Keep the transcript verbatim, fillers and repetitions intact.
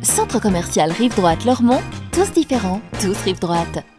Centre commercial Rive Droite Lormont, tous différents, tous Rive Droite.